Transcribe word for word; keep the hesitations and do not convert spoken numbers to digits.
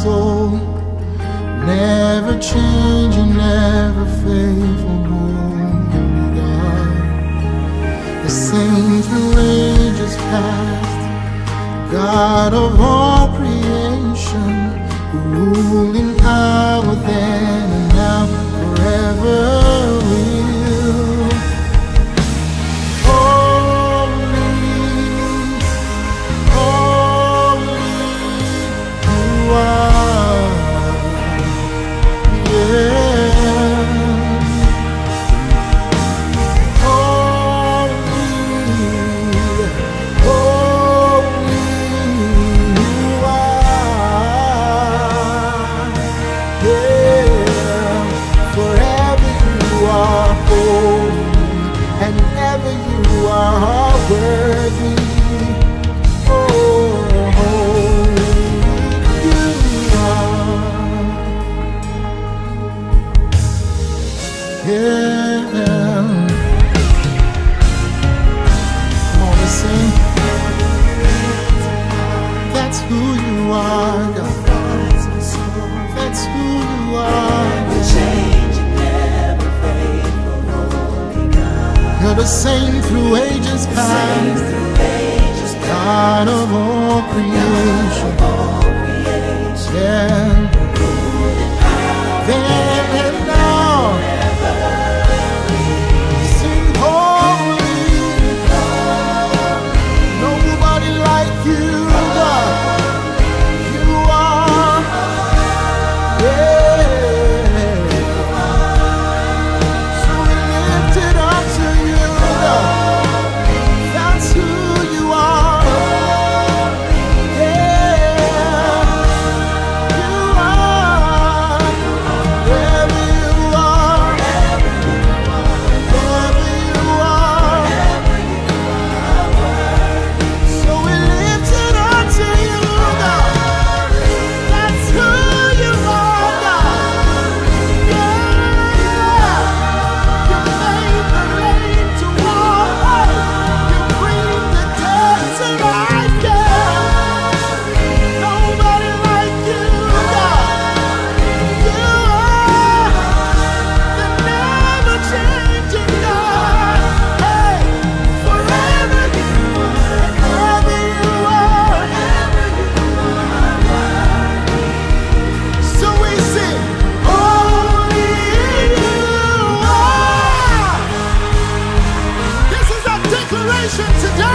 soul, never changing, never faithful, holy God. The same through ages past, God of all creation, who ruled in power then and now forever will. Holy, holy you are, yeah. Holy, holy you are, yeah. Forever you are holy, and ever you are worthy. Oh, holy you are, yeah. Come on, let's sing. That's who you are, God. That's who you are. You're the same through ages past, God of all creation, yeah. Then and now, sing holy, nobody like you, God. You are, yeah. So we lift it up to you, God. That's who you are, yeah. You are, wherever you are, wherever you are. So we lift it up to you, God. That's who you are, God. Yeah. You made the lame to walk. You bring the dead to life, yeah. Nobody like you, God. You are the never-changing God. Hey, forever you are, ever you are. So we sing, holy you are. This is our declaration today.